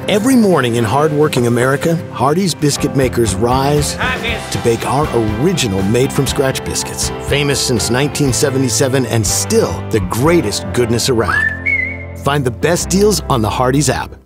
Every morning in hardworking America, Hardee's biscuit makers rise to bake our original made-from-scratch biscuits. Famous since 1977 and still the greatest goodness around. Find the best deals on the Hardee's app.